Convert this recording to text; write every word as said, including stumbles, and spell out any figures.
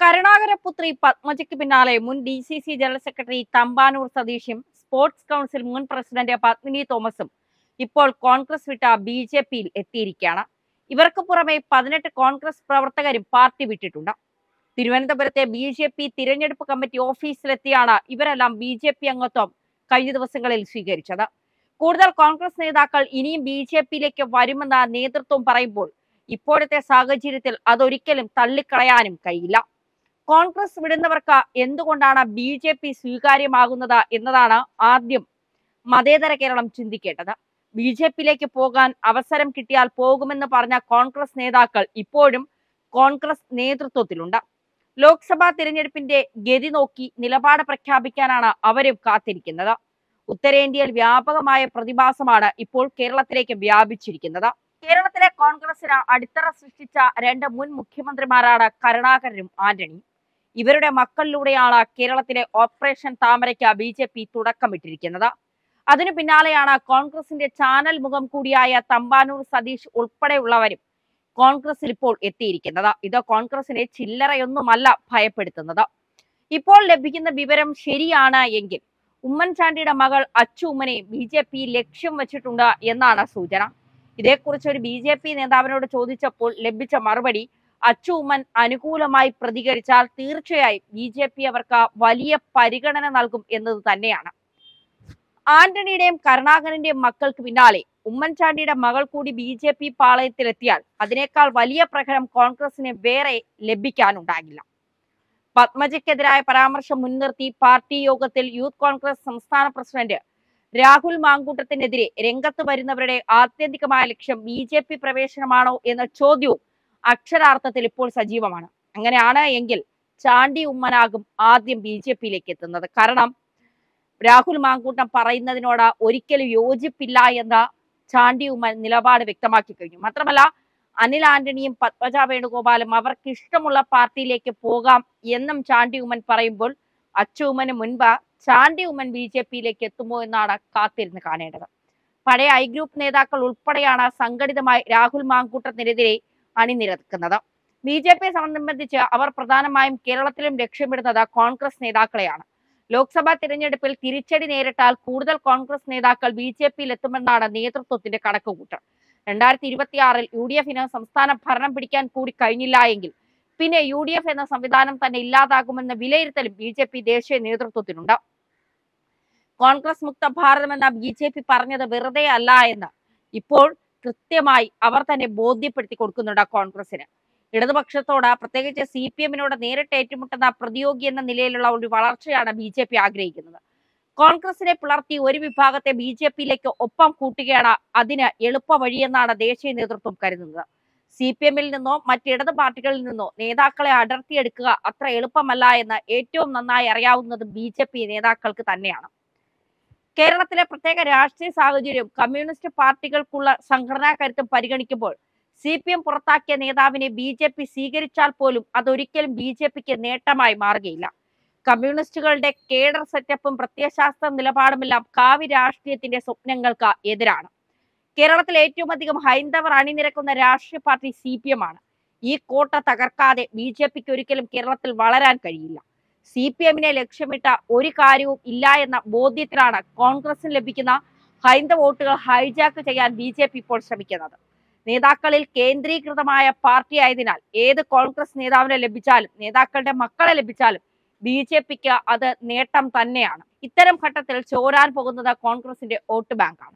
കരുണാകരപുത്രി പത്മജയ്ക്ക് പിന്നാലെ മുൻ D C C general secretary Thampanoor സതീഷും സ്പോർട്സ് കൗൺസിൽ മുൻ പ്രസിഡന്റ് പത്മിനി തോമസും ഇപ്പോൾ കോൺഗ്രസ് വിട്ട ബി ജെ പിയിൽ എത്തിയിരിക്കുകയാണ്. ഇവർക്ക് പുറമെ പതിനെട്ട് കോൺഗ്രസ് പ്രവർത്തകരും പാർട്ടി വിട്ടിട്ടുണ്ട്. തിരുവനന്തപുരത്തെ ബി ജെ പി തിരഞ്ഞെടുപ്പ് കമ്മിറ്റി ഓഫീസിലെത്തിയാണ് ഇവരെല്ലാം ബി ജെ പി അംഗത്വം കഴിഞ്ഞ ദിവസങ്ങളിൽ സ്വീകരിച്ചത്. കൂടുതൽ കോൺഗ്രസ് നേതാക്കൾ ഇനിയും ബി ജെ പിയിലേക്ക് വരുമെന്ന നേതൃത്വം പറയുമ്പോൾ ഇപ്പോഴത്തെ സാഹചര്യത്തിൽ അതൊരിക്കലും തള്ളിക്കളയാനും കഴിയില്ല. കോൺഗ്രസ് വിടുന്നവർക്ക് എന്തുകൊണ്ടാണ് ബി ജെ പി സ്വീകാര്യമാകുന്നത് എന്നതാണ് ആദ്യം മതേതര കേരളം ചിന്തിക്കേണ്ടത്. ബി ജെ പിയിലേക്ക് പോകാൻ അവസരം കിട്ടിയാൽ പോകുമെന്ന് പറഞ്ഞ കോൺഗ്രസ് നേതാക്കൾ ഇപ്പോഴും കോൺഗ്രസ് നേതൃത്വത്തിലുണ്ട്. ലോക്സഭാ തിരഞ്ഞെടുപ്പിന്റെ ഗതി നോക്കി നിലപാട് പ്രഖ്യാപിക്കാനാണ് അവരും കാത്തിരിക്കുന്നത്. ഉത്തരേന്ത്യയിൽ വ്യാപകമായ പ്രതിഭാസമാണ് ഇപ്പോൾ കേരളത്തിലേക്ക് വ്യാപിച്ചിരിക്കുന്നത്. കേരളത്തിലെ കോൺഗ്രസിന് അടിത്തറ സൃഷ്ടിച്ച രണ്ട് മുൻ മുഖ്യമന്ത്രിമാരാണ് കരുണാകരനും ആന്റണിയും. ഇവരുടെ മക്കളിലൂടെയാണ് കേരളത്തിലെ ഓപ്പറേഷൻ താമരയ്ക്ക് ബി ജെ പി തുടക്കമിട്ടിരിക്കുന്നത്. അതിനു പിന്നാലെയാണ് കോൺഗ്രസിന്റെ ചാനൽ മുഖം കൂടിയായ തമ്പാനൂർ സതീഷ് ഉൾപ്പെടെയുള്ളവരും കോൺഗ്രസിൽ ഇപ്പോൾ എത്തിയിരിക്കുന്നത്. ഇത് കോൺഗ്രസിനെ ചില്ലറയൊന്നുമല്ല ഭയപ്പെടുത്തുന്നത്. ഇപ്പോൾ ലഭിക്കുന്ന വിവരം ശരിയാണ് എങ്കിൽ ഉമ്മൻചാണ്ടിയുടെ മകൾ അച്ചു ഉമ്മനെ ബി ജെ പി ലക്ഷ്യം വെച്ചിട്ടുണ്ട് എന്നാണ് സൂചന. ഇതേക്കുറിച്ച് ഒരു ബി ജെ പി നേതാവിനോട് ചോദിച്ചപ്പോൾ ലഭിച്ച മറുപടി, അച്ചു ഉമ്മൻ അനുകൂലമായി പ്രതികരിച്ചാൽ തീർച്ചയായും ബി ജെ പി അവർക്ക് വലിയ പരിഗണന നൽകും എന്നത് തന്നെയാണ്. ആന്റണിയുടെയും കരുണാകരന്റെയും മക്കൾക്ക് പിന്നാലെ ഉമ്മൻചാണ്ടിയുടെ മകൾ കൂടി ബി ജെ പി പാളയത്തിലെത്തിയാൽ അതിനേക്കാൾ വലിയ പ്രഹരം കോൺഗ്രസിന് വേറെ ലഭിക്കാനുണ്ടാകില്ല. പത്മജയ്ക്കെതിരായ പരാമർശം മുൻനിർത്തി പാർട്ടി യോഗത്തിൽ യൂത്ത് കോൺഗ്രസ് സംസ്ഥാന പ്രസിഡന്റ് രാഹുൽ മാങ്കൂട്ടത്തിനെതിരെ രംഗത്ത് വരുന്നവരുടെ ആത്യന്തികമായ ലക്ഷ്യം ബി ജെ പി പ്രവേശനമാണോ എന്ന ചോദ്യവും അക്ഷരാർത്ഥത്തിൽ ഇപ്പോൾ സജീവമാണ്. അങ്ങനെയാണ് എങ്കിൽ ചാണ്ടി ഉമ്മനാകും ആദ്യം ബി ജെ പിയിലേക്ക് എത്തുന്നത്. കാരണം രാഹുൽ മാങ്കൂട്ടം പറയുന്നതിനോട് ഒരിക്കലും യോജിപ്പില്ല എന്ന ചാണ്ടി ഉമ്മൻ നിലപാട് വ്യക്തമാക്കി കഴിഞ്ഞു. മാത്രമല്ല, അനിൽ ആന്റണിയും പത്മജ വേണുഗോപാലും അവർക്ക് ഇഷ്ടമുള്ള പാർട്ടിയിലേക്ക് പോകാം എന്നും ചാണ്ടി ഉമ്മൻ പറയുമ്പോൾ അച്ചു ഉമ്മന് മുൻപ് ചാണ്ടി ഉമ്മൻ ബി ജെ പിയിലേക്ക് എത്തുമോ എന്നാണ് കാത്തിരുന്ന് കാണേണ്ടത്. പഴയ ഐ ഗ്രൂപ്പ് നേതാക്കൾ ഉൾപ്പെടെയാണ് സംഘടിതമായി രാഹുൽ മാങ്കൂട്ടത്തിനെതിരെ അണിനിരക്കുന്നത്. ബി ജെ പിയെ സംബന്ധിച്ച് അവർ പ്രധാനമായും കേരളത്തിലും ലക്ഷ്യമിടുന്നത് കോൺഗ്രസ് നേതാക്കളെയാണ്. ലോക്സഭാ തിരഞ്ഞെടുപ്പിൽ തിരിച്ചടി നേരിട്ടാൽ കൂടുതൽ കോൺഗ്രസ് നേതാക്കൾ ബി ജെ പിയിൽ എത്തുമെന്നാണ് നേതൃത്വത്തിന്റെ കണക്കുകൂട്ടൽ. രണ്ടായിരത്തി ഇരുപത്തി ആറിൽ യു ഡി എഫിന് സംസ്ഥാന ഭരണം പിടിക്കാൻ കൂടി കഴിഞ്ഞില്ല എങ്കിൽ പിന്നെ യു ഡി എഫ് എന്ന സംവിധാനം തന്നെ ഇല്ലാതാകുമെന്ന വിലയിരുത്തലും ബി ജെ പി ദേശീയ നേതൃത്വത്തിനുണ്ട്. കോൺഗ്രസ് മുക്ത ഭാരതം എന്ന ബി ജെ പി പറഞ്ഞത് വെറുതെ അല്ല എന്ന് ഇപ്പോൾ കൃത്യമായി അവർ തന്നെ ബോധ്യപ്പെടുത്തി കൊടുക്കുന്നുണ്ട് കോൺഗ്രസിന്. ഇടതുപക്ഷത്തോട്, പ്രത്യേകിച്ച് സി പി എമ്മിനോട് നേരിട്ട് ഏറ്റുമുട്ടുന്ന പ്രതിയോഗി എന്ന നിലയിലുള്ള ഒരു വളർച്ചയാണ് ബി ജെ പി ആഗ്രഹിക്കുന്നത്. കോൺഗ്രസിനെ പിളർത്തി ഒരു വിഭാഗത്തെ ബി ജെ പിയിലേക്ക് ഒപ്പം കൂട്ടുകയാണ് അതിന് എളുപ്പ വഴിയെന്നാണ് ദേശീയ നേതൃത്വം കരുതുന്നത്. സി പി എമ്മിൽ നിന്നോ മറ്റിടത് പാർട്ടികളിൽ നിന്നോ നേതാക്കളെ അടർത്തിയെടുക്കുക അത്ര എളുപ്പമല്ല എന്ന് ഏറ്റവും നന്നായി അറിയാവുന്നത് ബി ജെ പി നേതാക്കൾക്ക് തന്നെയാണ്. കേരളത്തിലെ പ്രത്യേക രാഷ്ട്രീയ സാഹചര്യവും കമ്മ്യൂണിസ്റ്റ് പാർട്ടികൾക്കുള്ള സംഘടനാ കരുത്തും പരിഗണിക്കുമ്പോൾ സി പി എം പുറത്താക്കിയ നേതാവിനെ ബി ജെ പി സ്വീകരിച്ചാൽ പോലും അതൊരിക്കലും ബി ജെ പിക്ക് നേട്ടമായി മാറുകയില്ല. കമ്മ്യൂണിസ്റ്റുകളുടെ കേഡർ സെറ്റപ്പും പ്രത്യയശാസ്ത്ര നിലപാടുമെല്ലാം കാവ്യ രാഷ്ട്രീയത്തിന്റെ സ്വപ്നങ്ങൾക്ക് എതിരാണ്. കേരളത്തിൽ ഏറ്റവും അധികം ഹൈന്ദവർ അണിനിരക്കുന്ന രാഷ്ട്രീയ പാർട്ടി സി പി എം ആണ്. ഈ കോട്ട തകർക്കാതെ ബി ജെ പിക്ക് ഒരിക്കലും കേരളത്തിൽ വളരാൻ കഴിയില്ല. സി പി എമ്മിനെ ലക്ഷ്യമിട്ട ഒരു കാര്യവും ഇല്ല എന്ന ബോധ്യത്തിലാണ് കോൺഗ്രസിന് ലഭിക്കുന്ന ഹൈന്ദവ വോട്ടുകൾ ഹൈജാക്ക് ചെയ്യാൻ ബി ജെ പി ഇപ്പോൾ ശ്രമിക്കുന്നത്. നേതാക്കളിൽ കേന്ദ്രീകൃതമായ പാർട്ടി ആയതിനാൽ ഏത് കോൺഗ്രസ് നേതാവിനെ ലഭിച്ചാലും നേതാക്കളുടെ മക്കളെ ലഭിച്ചാലും ബി ജെ പിക്ക് അത് നേട്ടം തന്നെയാണ്. ഇത്തരം ഘട്ടത്തിൽ ചോരാൻ പോകുന്നത് കോൺഗ്രസിന്റെ വോട്ട് ബാങ്കാണ്.